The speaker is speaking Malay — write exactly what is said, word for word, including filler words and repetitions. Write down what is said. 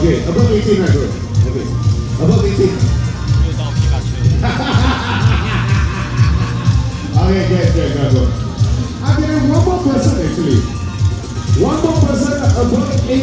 Okay, above eighteen right bro? Okay. Above eighteen. Okay, good, good, good, good. I mean, one more person actually.